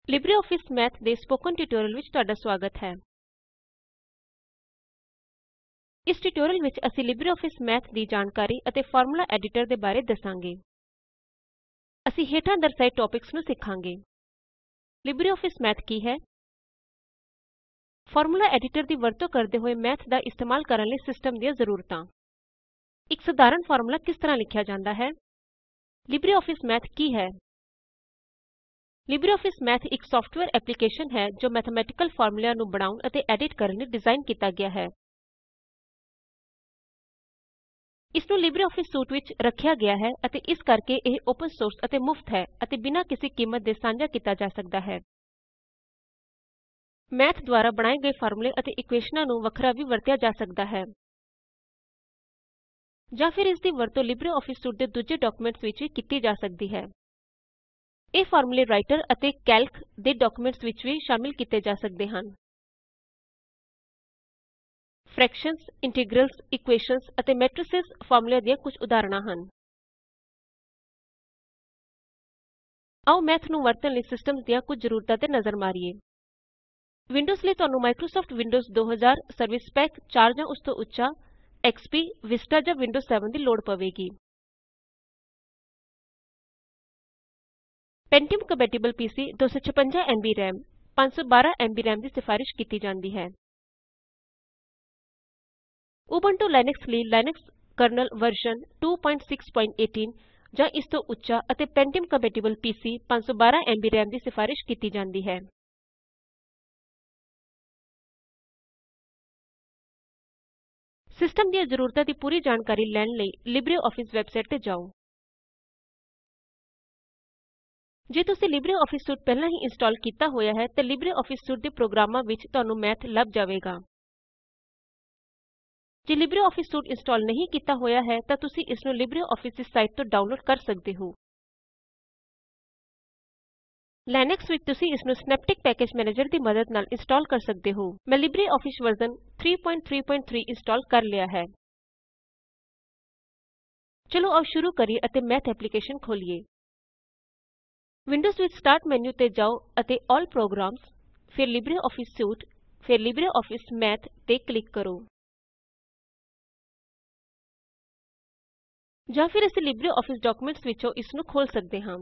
LibreOffice Math ਦੇ spoken tutorial ਵਿੱਚ ਤੁਹਾਡਾ ਸਵਾਗਤ ਹੈ। ਇਸ ਟਿਊਟੋਰੀਅਲ ਵਿੱਚ ਅਸੀਂ ਲਿਬਰੇਆਫਿਸ ਮੈਥ ਦੀ ਜਾਣਕਾਰੀ ਅਤੇ ਫਾਰਮੂਲਾ ਐਡੀਟਰ ਦੇ ਬਾਰੇ ਦੱਸਾਂਗੇ। ਅਸੀਂ ਹੇਠਾਂ ਦਰਸਾਏ ਟੌਪਿਕਸ ਨੂੰ ਸਿੱਖਾਂਗੇ। ਲਿਬਰੇਆਫਿਸ ਮੈਥ ਕੀ ਹੈ? ਫਾਰਮੂਲਾ ਐਡੀਟਰ ਦੀ ਵਰਤੋਂ ਕਰਦੇ ਹੋਏ ਮੈਥ ਦਾ ਇਸਤੇਮਾਲ ਕਰਨ ਲਈ ਸਿਸਟਮ ਦੀਆਂ ਜ਼ਰੂਰਤਾਂ। ਇੱਕ ਸਧਾਰਨ ਫਾਰਮੂਲਾ ਕਿਸ ਤਰ੍ਹਾਂ ਲਿਖਿਆ ਜਾਂਦਾ ਹੈ? ਲਿਬਰੇਆਫਿਸ ਮੈਥ ਕੀ ਹੈ? ਲਿਬਰੇਆਫਿਸ ਮੈਥ ਇੱਕ ਸਾਫਟਵੇਅਰ ਐਪਲੀਕੇਸ਼ਨ ਹੈ ਜੋ ਮੈਥਮੈਟਿਕਲ ਫਾਰਮੂਲਿਆਂ ਨੂੰ ਬਣਾਉਣ ਅਤੇ ਐਡਿਟ ਕਰਨ ਲਈ ਡਿਜ਼ਾਈਨ ਕੀਤਾ ਗਿਆ ਹੈ। ਇਸ ਨੂੰ ਲਿਬਰੇਆਫਿਸ ਸੂਟ ਵਿੱਚ ਰੱਖਿਆ ਗਿਆ ਹੈ ਅਤੇ ਇਸ ਕਰਕੇ ਇਹ ਓਪਨ ਸੋਰਸ ਅਤੇ ਮੁਫਤ ਹੈ ਅਤੇ ਬਿਨਾਂ ਕਿਸੇ ਕੀਮਤ ਦੇ ਸਾਂਝਾ ਕੀਤਾ ਜਾ ਸਕਦਾ ਹੈ। ਮੈਥ ਦੁਆਰਾ ਬਣਾਏ ਗਏ ਫਾਰਮੂਲੇ ਅਤੇ ਇਕੁਏਸ਼ਨਾਂ ਨੂੰ ਵੱਖਰਾ ਵੀ ਵਰਤਿਆ ਜਾ ਸਕਦਾ ਹੈ ਜਾਂ ਫਿਰ ਇਸ ਦੀ ਵਰਤੋਂ ਲਿਬਰੇਆਫਿਸ ਸੂਟ ਦੇ ਦੂਜੇ ਡਾਕੂਮੈਂਟਸ ਵਿੱਚ ਵੀ ਕੀਤੀ ਜਾ ਸਕਦੀ ਹੈ। ਇਹ ਫਾਰਮੂਲੇ ਰਾਈਟਰ ਅਤੇ ਕੈਲਕ ਦੇ ਡਾਕੂਮੈਂਟਸ ਵਿੱਚ ਵੀ ਸ਼ਾਮਿਲ ਕੀਤੇ ਜਾ ਸਕਦੇ ਹਨ। ਫ੍ਰੈਕਸ਼ਨਜ਼, ਇੰਟੀਗਰਲਸ, ਇਕੁਏਸ਼ਨਜ਼ ਅਤੇ ਮੈਟ੍ਰਿਸਿਜ਼ ਫਾਰਮੂਲਿਆਂ ਦੀਆਂ ਕੁਝ ਉਦਾਹਰਣਾਂ ਹਨ। ਆਓ ਮੈਥ ਨੂੰ ਵਰਤਣ ਲਈ ਸਿਸਟਮਜ਼ ਦੀਆਂ ਕੁਝ ਜ਼ਰੂਰਤਾਂ ਤੇ ਨਜ਼ਰ ਮਾਰੀਏ। ਵਿੰਡੋਜ਼ ਲਈ ਤੁਹਾਨੂੰ ਮਾਈਕ੍ਰੋਸਾਫਟ ਵਿੰਡੋਜ਼ 2000 ਸਰਵਾਈਸ ਪੈਕ 4 ਜਾਂ ਉਸ ਤੋਂ ਉੱਚਾ, ਐਕਸਪੀ, ਵਿਸਟਾ ਜਾਂ ਵਿੰਡੋਜ਼ 7 ਦੀ ਲੋੜ ਪਵੇਗੀ। Pentium compatible PC 256 MB RAM 512 MB RAM ਦੀ ਸਿਫਾਰਿਸ਼ ਕੀਤੀ ਜਾਂਦੀ ਹੈ। ਉਬੰਟੂ ਲਿਨਕਸ ਲਈ ਲਿਨਕਸ ਕਰਨਲ ਵਰਜ਼ਨ 2618 ਜਾਂ ਇਸ ਤੋਂ ਉੱਚਾ ਅਤੇ Pentium compatible PC 512 MB RAM ਦੀ ਸਿਫਾਰਿਸ਼ ਕੀਤੀ ਜਾਂਦੀ ਹੈ। ਸਿਸਟਮ ਦੀਆਂ ਜ਼ਰੂਰਤਾਂ ਦੀ ਪੂਰੀ ਜਾਣਕਾਰੀ ਲੈਣ ਲਈ ਲਿਬਰੇਆਫਿਸ ਵੈਬਸਾਈਟ ਤੇ ਜਾਓ। ਜੇ ਤੁਸੀਂ ਲਿਬਰੇਆਫਿਸ ਸੂਟ ਪਹਿਲਾਂ ਹੀ ਇੰਸਟਾਲ ਕੀਤਾ ਹੋਇਆ ਹੈ ਤਾਂ ਲਿਬਰੇਆਫਿਸ ਸੂਟ ਦੇ ਪ੍ਰੋਗਰਾਮਾਂ ਵਿੱਚ ਤੁਹਾਨੂੰ ਮੈਥ ਲੱਭ ਜਾਵੇਗਾ। ਜੇ ਲਿਬਰੇਆਫਿਸ ਸੂਟ ਇੰਸਟਾਲ ਨਹੀਂ ਕੀਤਾ ਹੋਇਆ ਹੈ ਤਾਂ ਤੁਸੀਂ ਇਸ ਨੂੰ ਲਿਬਰੇਆਫਿਸ ਦੀ ਸਾਈਟ ਤੋਂ ਡਾਊਨਲੋਡ ਕਰ ਸਕਦੇ ਹੋ। ਲਿਨਕਸ ਵਿੱਚ ਤੁਸੀਂ ਇਸ ਨੂੰ ਸਿਨੈਪਟਿਕ ਪੈਕੇਜ ਮੈਨੇਜਰ ਦੀ ਮਦਦ ਨਾਲ ਇੰਸਟਾਲ ਕਰ ਸਕਦੇ ਹੋ। ਮੈਂ ਲਿਬਰੇਆਫਿਸ ਵਰਜ਼ਨ 333 ਇੰਸਟਾਲ ਕਰ ਲਿਆ ਹੈ। ਚਲੋ ਆਓ ਸ਼ੁਰੂ ਕਰੀਏ ਅਤੇ ਮੈਥ ਐਪਲੀਕੇਸ਼ਨ ਖੋਲ੍ਹੀਏ। ਵਿੰਡੋਜ਼ ਵਿੱਚ ਸਟਾਰਟ ਮੈਨੂ ਤੇ ਜਾਓ ਅਤੇ ਏਐਲਐਲ ਪ੍ਰੋਗਰਾਮਜ਼, ਫਿਰ ਲਿਬਰੇਆਫਿਸ ਸੂਟ, ਫਿਰ ਲਿਬਰੇਆਫਿਸ ਮੈਥ ਤੇ ਕਲਿਕ ਕਰੋ। ਜਾਂ ਫਿਰ ਅਸੀਂ ਲਿਬਰੇਆਫਿਸ ਡਾਕੂਮੈਂਟਸ ਵਿੱਚੋਂ ਇਸ ਨੂੰ ਖੋਲ੍ਹ ਸਕਦੇ ਹਾਂ।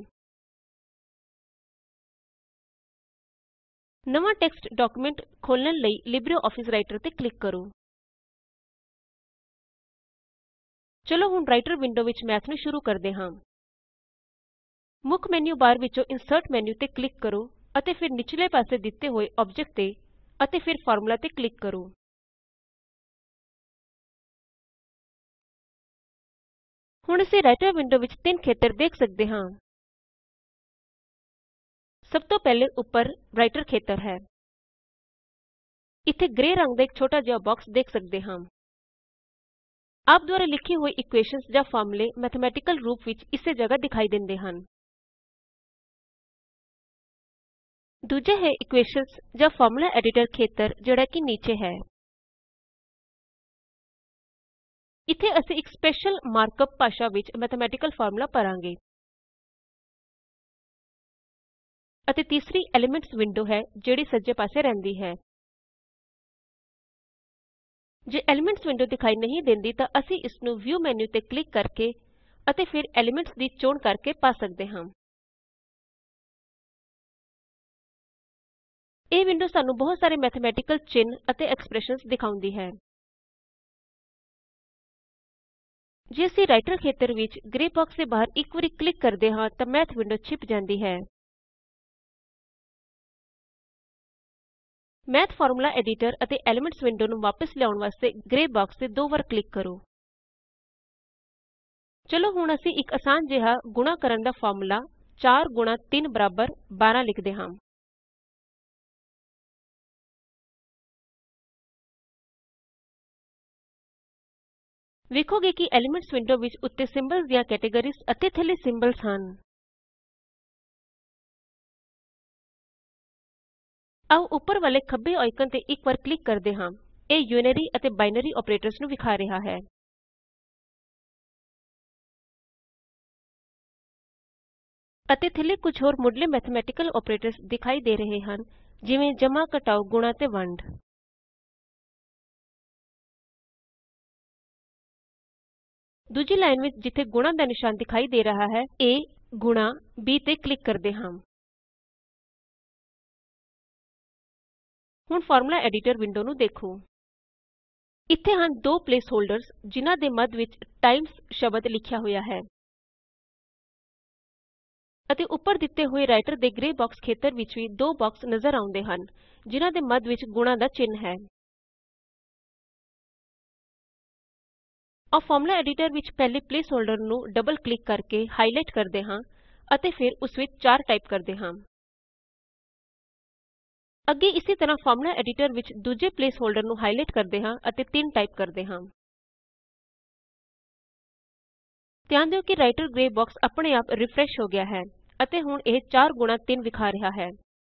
ਨਵਾਂ ਟੈਕਸਟ ਡਾਕੂਮੈਂਟ ਖੋਲ੍ਹਣ ਲਈ ਲਿਬਰੇਆਫਿਸ ਰਾਈਟਰ ਤੇ ਕਲਿਕ ਕਰੋ। ਚਲੋ ਹੁਣ ਰਾਈਟਰ ਵਿੰਡੋ ਵਿੱਚ ਮੈਥ ਨੂੰ ਸ਼ੁਰੂ ਕਰਦੇ ਹਾਂ। ਮੁੱਖ ਮੈਨੂ ਬਾਰ ਵਿੱਚੋਂ ਇੰਸਰਟ ਮੈਨੂ ਤੇ ਕਲਿਕ ਕਰੋ ਅਤੇ ਫਿਰ ਨਿਚਲੇ ਪਾਸੇ ਦਿੱਤੇ ਹੋਏ ਆਬਜੈਕਟ ਤੇ ਅਤੇ ਫਿਰ ਫਾਰਮੂਲਾ ਤੇ ਕਲਿਕ ਕਰੋ। ਹੁਣ ਅਸੀਂ ਰਾਈਟਰ ਵਿੰਡੋ ਵਿੱਚ ਤਿੰਨ ਖੇਤਰ ਦੇਖ ਸਕਦੇ ਹਾਂ। ਸਭ ਤੋਂ ਪਹਿਲੇ ਉੱਪਰ ਰਾਈਟਰ ਖੇਤਰ ਹੈ। ਇੱਥੇ ਗ੍ਰੇ ਰੰਗ ਦਾ ਇੱਕ ਛੋਟਾ ਜਿਹਾ ਬਾਕਸ ਦੇਖ ਸਕਦੇ ਹਾਂ। ਆਪ ਦੁਆਰਾ ਲਿਖੇ ਹੋਏ ਇਕੁਏਸ਼ਨਜ਼ ਜਾਂ ਫਾਰਮੂਲੇ ਮੈਥਮੈਟਿਕਲ ਰੂਪ ਵਿੱਚ ਇਸੇ ਜਗ੍ਹਾ ਦਿਖਾਈ ਦਿੰਦੇ ਹਨ। ਦੂਜਾ ਹੈ ਇਕੁਏਸ਼ਨਜ਼ ਜਾਂ ਫਾਰਮੂਲਾ ਐਡੀਟਰ ਖੇਤਰ ਜਿਹੜਾ ਕਿ ਨੀਚੇ ਹੈ। ਇੱਥੇ ਅਸੀਂ ਇੱਕ ਸਪੈਸ਼ਲ ਮਾਰਕਅਪ ਭਾਸ਼ਾ ਵਿੱਚ ਮੈਥਮੈਟਿਕਲ ਫਾਰਮੂਲਾ ਭਰਾਂਗੇ। ਅਤੇ ਤੀਸਰੀ ਐਲੀਮੈਂਟਸ ਵਿੰਡੋ ਹੈ ਜਿਹੜੀ ਸੱਜੇ ਪਾਸੇ ਰਹਿੰਦੀ ਹੈ। ਜੇ ਐਲੀਮੈਂਟਸ ਵਿੰਡੋ ਦਿਖਾਈ ਨਹੀਂ ਦਿੰਦੀ ਤਾਂ ਅਸੀਂ ਇਸ ਨੂੰ ਵਿਊ ਮੈਨੂ ਤੇ ਕਲਿਕ ਕਰਕੇ ਅਤੇ ਫਿਰ ਐਲੀਮੈਂਟਸ ਦੀ ਚੋਣ ਕਰਕੇ ਪਾ ਸਕਦੇ ਹਾਂ। ਇਹ ਵਿੰਡੋ ਸਾਨੂੰ ਬਹੁਤ ਸਾਰੇ ਮੈਥਮੈਟਿਕਲ ਚਿੰਨ੍ਹ ਅਤੇ ਐਕਸਪ੍ਰੈਸ਼ਨਜ਼ ਦਿਖਾਉਂਦੀ ਹੈ। ਜੇ ਅਸੀਂ ਰਾਈਟਰ ਖੇਤਰ ਵਿੱਚ ਗ੍ਰੇ ਬਾਕਸ ਦੇ ਬਾਹਰ ਇੱਕ ਵਾਰੀ ਕਲਿਕ ਕਰਦੇ ਹਾਂ ਤਾਂ ਮੈਥ ਵਿੰਡੋ ਛਿਪ ਜਾਂਦੀ ਹੈ। ਮੈਥ ਫਾਰਮੂਲਾ ਐਡੀਟਰ ਅਤੇ ਐਲੀਮੈਂਟਸ ਵਿੰਡੋ ਨੂੰ ਵਾਪਸ ਲਿਆਉਣ ਵਾਸਤੇ ਗ੍ਰੇ ਬਾਕਸ ਤੇ ਦੋ ਵਾਰ ਕਲਿਕ ਕਰੋ। ਚਲੋ ਹੁਣ ਅਸੀਂ ਇੱਕ ਆਸਾਨ ਜਿਹਾ ਗੁਣਾ ਕਰਨ ਦਾ ਫਾਰਮੂਲਾ 4 ਗੁਣਾ 3 ਬਰਾਬਰ 12 ਲਿਖਦੇ ਹਾਂ। ਵੇਖੋਗੇ ਕਿ ਐਲੀਮੈਂਟਸ ਵਿੰਡੋ ਵਿੱਚ ਉੱਤੇ ਸਿੰਬਲਜ਼ ਦੀਆਂ ਕੈਟੇਗਰੀਜ਼ ਅਤੇ ਥੱਲੇ ਸਿੰਬਲਜ਼ ਹਨ। ਆਓ ਉੱਪਰ ਵਾਲੇ ਖੱਬੇ ਆਈਕਨ ਤੇ ਇੱਕ ਵਾਰ ਕਲਿਕ ਕਰਦੇ ਹਾਂ। ਇਹ ਯੂਨਰੀ ਅਤੇ ਬਾਈਨਰੀ ਆਪਰੇਟਰਸ ਨੂੰ ਵਿਖਾ ਰਿਹਾ ਹੈ। ਅਤੇ ਥੱਲੇ ਕੁਝ ਹੋਰ ਮੁੱਢਲੇ ਮੈਥਮੈਟੀਕਲ ਆਪਰੇਟਰਸ ਦਿਖਾਈ ਦੇ ਰਹੇ ਹਨ, ਜਿਵੇਂ ਜਮਾ, ਘਟਾਓ, ਗੁਣਾ ਤੇ ਵੰਡ। ਦੂਜੀ ਲਾਈਨ ਵਿੱਚ ਜਿੱਥੇ ਗੁਣਾ ਦਾ ਨਿਸ਼ਾਨ ਦਿਖਾਈ ਦੇ ਰਿਹਾ ਹੈ, A ਗੁਣਾ B ਤੇ ਕਲਿਕ ਕਰਦੇ ਹਾਂ। ਹੁਣ ਫਾਰਮੂਲਾ ਐਡੀਟਰ ਵਿੰਡੋ ਨੂੰ ਦੇਖੋ। ਇੱਥੇ ਹਨ ਦੋ ਪਲੇਸ ਹੋਲਡਰਸ ਜਿਨ੍ਹਾਂ ਦੇ ਮੱਧ ਵਿੱਚ ਟਾਈਮਜ਼ ਸ਼ਬਦ ਲਿਖਿਆ ਹੋਇਆ ਹੈ, ਅਤੇ ਉੱਪਰ ਦਿੱਤੇ ਹੋਏ ਰਾਈਟਰ ਦੇ ਗ੍ਰੇ ਬਾਕਸ ਖੇਤਰ ਵਿੱਚ ਵੀ ਦੋ ਬਾਕਸ ਨਜ਼ਰ ਆਉਂਦੇ ਹਨ, ਜਿਨ੍ਹਾਂ ਦੇ ਮੱਧ ਵਿੱਚ ਗੁਣਾ ਦਾ ਚਿੰਨ੍ਹ ਹੈ। ਆਓ ਫਾਰਮੂਲਾ ਐਡੀਟਰ ਵਿੱਚ ਪਹਿਲੇ ਪਲੇਸ ਹੋਲਡਰ ਨੂੰ ਡਬਲ ਕਲਿਕ ਕਰਕੇ ਹਾਈਲਾਈਟ ਕਰਦੇ ਹਾਂ ਅਤੇ ਫਿਰ ਉਸ ਵਿੱਚ 4 ਟਾਈਪ ਕਰਦੇ ਹਾਂ। ਅੱਗੇ ਇਸੇ ਤਰ੍ਹਾਂ ਫਾਰਮੂਲਾ ਐਡੀਟਰ ਵਿੱਚ ਦੂਜੇ ਪਲੇਸ ਹੋਲਡਰ ਨੂੰ ਹਾਈਲਾਈਟ ਕਰਦੇ ਹਾਂ ਅਤੇ 3 ਟਾਈਪ ਕਰਦੇ ਹਾਂ। ਧਿਆਨ ਦਿਓ ਕਿ ਰਾਈਟਰ ਗ੍ਰੇ ਬਾਕਸ ਆਪਣੇ ਆਪ ਰਿਫਰੈਸ਼ ਹੋ ਗਿਆ ਹੈ ਅਤੇ ਹੁਣ ਇਹ 4 ਗੁਣਾ 3 ਵਿਖਾ ਰਿਹਾ ਹੈ।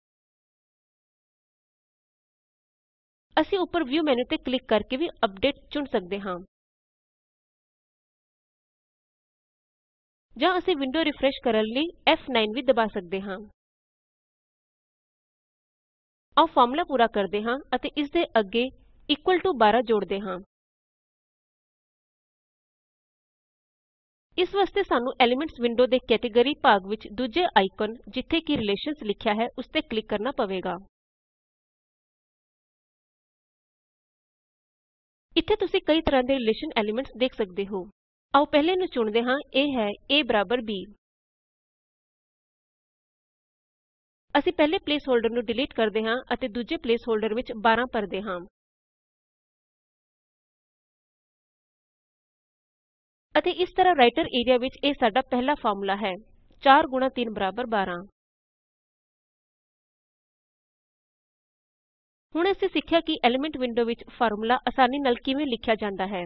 ਅਸੀਂ ਉੱਪਰ ਵਿਊ ਮੈਨੂ ਤੇ ਕਲਿਕ ਕਰਕੇ ਵੀ ਅਪਡੇਟ ਚੁਣ ਸਕਦੇ ਹਾਂ, ਜਾਂ ਅਸੀਂ ਵਿੰਡੋ ਰਿਫਰੈਸ਼ ਕਰਨ ਲਈ F9 ਵੀ ਦਬਾ ਸਕਦੇ ਹਾਂ। ਆਓ ਫਾਰਮੂਲਾ ਪੂਰਾ ਕਰਦੇ ਹਾਂ ਅਤੇ ਇਸ ਦੇ ਅੱਗੇ ਇਕੁਅਲ ਟੂ 12 ਜੋੜਦੇ ਹਾਂ। ਇਸ ਵਾਸਤੇ ਸਾਨੂੰ ਐਲੀਮੈਂਟਸ ਵਿੰਡੋ ਦੇ ਕੈਟੇਗਰੀ ਭਾਗ ਵਿੱਚ ਦੂਜੇ ਆਈਕਨ ਜਿੱਥੇ ਕਿ ਰਿਲੇਸ਼ਨਜ਼ ਲਿਖਿਆ ਹੈ ਉਸ ਤੇ ਕਲਿਕ ਕਰਨਾ ਪਵੇਗਾ। ਇੱਥੇ ਤੁਸੀਂ ਕਈ ਤਰ੍ਹਾਂ ਦੇ ਰਿਲੇਸ਼ਨ ਐਲੀਮੈਂਟਸ ਦੇਖ ਸਕਦੇ ਹੋ। ਆਓ ਪਹਿਲੇ ਨੂੰ ਚੁਣਦੇ ਹਾਂ, ਇਹ ਹੈ A ਬਰਾਬਰ B। ਅਸੀਂ ਪਹਿਲੇ ਪਲੇਸ ਹੋਲਡਰ ਨੂੰ ਡਿਲੀਟ ਕਰਦੇ ਹਾਂ ਅਤੇ ਦੂਜੇ ਪਲੇਸ ਹੋਲਡਰ ਵਿੱਚ 12 ਭਰਦੇ ਹਾਂ। ਅਤੇ ਇਸ ਤਰ੍ਹਾਂ ਰਾਈਟਰ ਏਰੀਆ ਵਿੱਚ ਇਹ ਸਾਡਾ ਪਹਿਲਾ ਫਾਰਮੂਲਾ ਹੈ, 4 ਗੁਣਾ 3 ਬਰਾਬਰ 12। ਹੁਣ ਅਸੀਂ ਸਿੱਖਿਆ ਕਿ ਐਲੀਮੈਂਟ ਵਿੰਡੋ ਵਿੱਚ ਫਾਰਮੂਲਾ ਆਸਾਨੀ ਨਾਲ ਕਿਵੇਂ ਲਿਖਿਆ ਜਾਂਦਾ ਹੈ।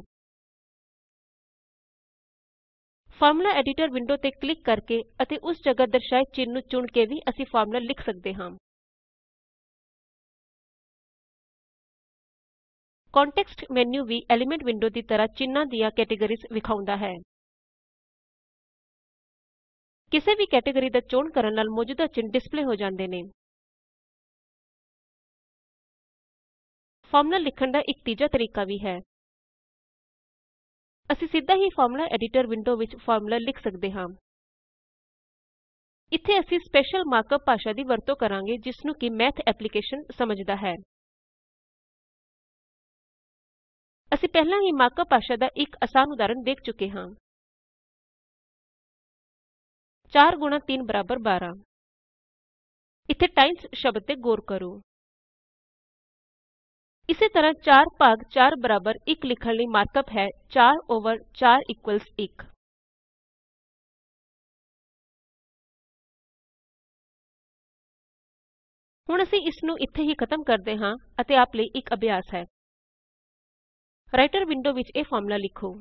ਫਾਰਮੂਲਾ ਐਡੀਟਰ ਵਿੰਡੋ ਤੇ ਕਲਿਕ ਕਰਕੇ ਅਤੇ ਉਸ ਜਗ੍ਹਾ ਦਰਸਾਏ ਚਿੰਨ੍ਹ ਨੂੰ ਚੁਣ ਕੇ ਵੀ ਅਸੀਂ ਫਾਰਮੂਲਾ ਲਿਖ ਸਕਦੇ ਹਾਂ। ਕੰਟੈਕਸਟ ਮੈਨੂ ਵੀ ਐਲੀਮੈਂਟ ਵਿੰਡੋ ਦੀ ਤਰ੍ਹਾਂ ਚਿੰਨ੍ਹਾਂ ਦੀਆਂ ਕੈਟੇਗਰੀਜ਼ ਵਿਖਾਉਂਦਾ ਹੈ। ਕਿਸੇ ਵੀ ਕੈਟੇਗਰੀ ਦਾ ਚੋਣ ਕਰਨ ਨਾਲ ਮੌਜੂਦਾ ਚਿੰਨ੍ਹ ਡਿਸਪਲੇ ਹੋ ਜਾਂਦੇ ਨੇ। ਫਾਰਮੂਲਾ ਲਿਖਣ ਦਾ ਇੱਕ ਤੀਜਾ ਤਰੀਕਾ ਵੀ ਹੈ। ਅਸੀਂ ਸਿੱਧਾ ਹੀ ਫਾਰਮੂਲਾ ਐਡੀਟਰ ਵਿੰਡੋ ਵਿੱਚ ਫਾਰਮੂਲਾ ਲਿਖ ਸਕਦੇ ਹਾਂ। ਇੱਥੇ ਅਸੀਂ ਸਪੈਸ਼ਲ ਮਾਰਕਅਪ ਭਾਸ਼ਾ ਦੀ ਵਰਤੋਂ ਕਰਾਂਗੇ ਜਿਸ ਨੂੰ ਕਿ ਮੈਥ ਐਪਲੀਕੇਸ਼ਨ ਸਮਝਦਾ ਹੈ। ਅਸੀਂ ਪਹਿਲਾਂ ਹੀ ਮਾਰਕਅਪ ਭਾਸ਼ਾ ਦਾ ਇੱਕ ਆਸਾਨ ਉਦਾਹਰਣ ਦੇਖ ਚੁੱਕੇ ਹਾਂ। 4 ਗੁਣਾ 3 ਬਰਾਬਰ 12। ਇੱਥੇ ਟਾਈਮਜ਼ ਸ਼ਬਦ ਤੇ ਗੌਰ ਕਰੋ। ਇਸੇ ਤਰ੍ਹਾਂ 4 ਭਾਗ 4 ਬਰਾਬਰ 1 ਲਿਖਣ ਲਈ ਮਾਰਕਅਪ ਹੈ 4 ਓਵਰ 4 ਇਕੁਅਲਜ਼ 1। ਹੁਣ ਅਸੀਂ ਇਸ ਨੂੰ ਇੱਥੇ ਹੀ ਖਤਮ ਕਰਦੇ ਹਾਂ ਅਤੇ ਆਪ ਲਈ ਇੱਕ ਅਭਿਆਸ ਹੈ। ਰਾਈਟਰ ਵਿੰਡੋ ਵਿੱਚ ਇਹ ਫਾਰਮੂਲਾ ਲਿਖੋ,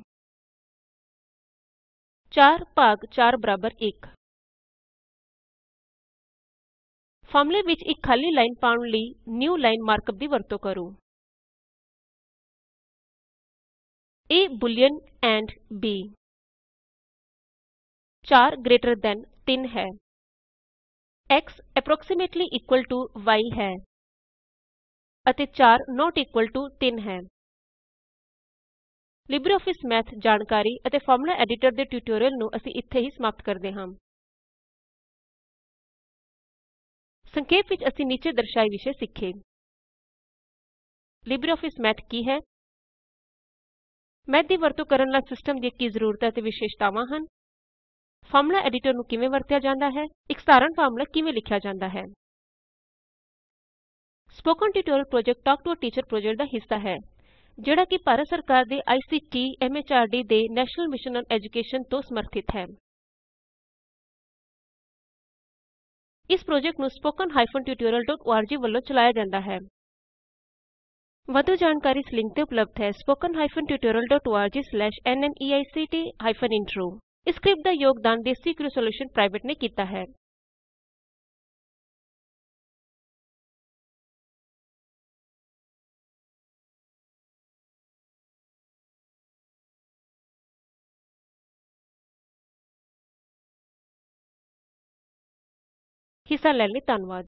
4 ਭਾਗ 4 ਬਰਾਬਰ 1। ਫਾਰਮੂਲੇ ਵਿੱਚ ਇੱਕ ਖਾਲੀ ਲਾਈਨ ਪਾਉਣ ਲਈ ਨਿਊ ਲਾਈਨ ਮਾਰਕਅਪ ਦੀ ਵਰਤੋਂ ਕਰੋ। A Boolean and B। 4 greater than 3 ਹੈ। X approximately equal to Y ਹੈ ਅਤੇ 4 ਨੌਟ ਇਕੁਅਲ ਟੂ 3 ਹੈ। ਲਿਬਰੇਆਫਿਸ ਮੈਥ ਜਾਣਕਾਰੀ ਅਤੇ ਫਾਰਮੂਲਾ ਐਡੀਟਰ ਦੇ ਟਿਊਟੋਰਿਅਲ ਨੂੰ ਅਸੀਂ ਇੱਥੇ ਹੀ ਸਮਾਪਤ ਕਰਦੇ ਹਾਂ। ਸੰਖੇਪ ਵਿੱਚ ਅਸੀਂ ਨੀਚੇ ਦਰਸਾਏ ਵਿਸ਼ੇ ਸਿੱਖੇ। ਲਿਬਰੇਆਫਿਸ ਮੈਥ ਕੀ ਹੈ, ਮੈਥ ਦੀ ਵਰਤੋਂ ਕਰਨ ਨਾਲ ਸਿਸਟਮ ਦੀਆਂ ਕੀ ਜ਼ਰੂਰਤਾਂ ਅਤੇ ਵਿਸ਼ੇਸ਼ਤਾਵਾਂ ਹਨ, ਫਾਰਮੂਲਾ ਐਡੀਟਰ ਨੂੰ ਕਿਵੇਂ ਵਰਤਿਆ ਜਾਂਦਾ ਹੈ, ਇੱਕ ਸਾਧਾਰਣ ਫਾਰਮੂਲਾ ਕਿਵੇਂ ਲਿਖਿਆ ਜਾਂਦਾ ਹੈ। Spoken tutorial project talk to a teacher project ਦਾ ਹਿੱਸਾ ਹੈ, ਜਿਹੜਾ ਕਿ ਭਾਰਤ ਸਰਕਾਰ ਦੇ ਆਈਸੀਟੀ ਐਮਐਚਆਰਡੀ ਦੇ ਨੈਸ਼ਨਲ ਮਿਸ਼ਨ ਔਨ ਐਜੂਕੇਸ਼ਨ ਤੋਂ ਸਮਰਥਿਤ ਹੈ। ਇਸ ਪ੍ਰੋਜੈਕਟ ਨੂੰ spoken tutorialorg ਵੱਲੋਂ ਚਲਾਇਆ ਜਾਂਦਾ ਹੈ। ਵਧੂ ਜਾਣਕਾਰੀ ਇਸ ਲਿੰਕ ਤੇ ਉਪਲਬਧ ਹੈ spoken tutorialorg/nmeict ਇੰਟਰੋ। ਇਸ ਸਕਰਿਪਟ ਦਾ ਯੋਗਦਾਨ ਦੇਸੀ ਕ੍ਰਿਊ ਸੋਲੂਸ਼ਨਜ਼ ਪ੍ਰਾਈਵੇਟ ਨੇ ਕੀਤਾ ਹੈ। ਹਿੱਸਾ ਲੈਣ ਲਈ ਧੰਨਵਾਦ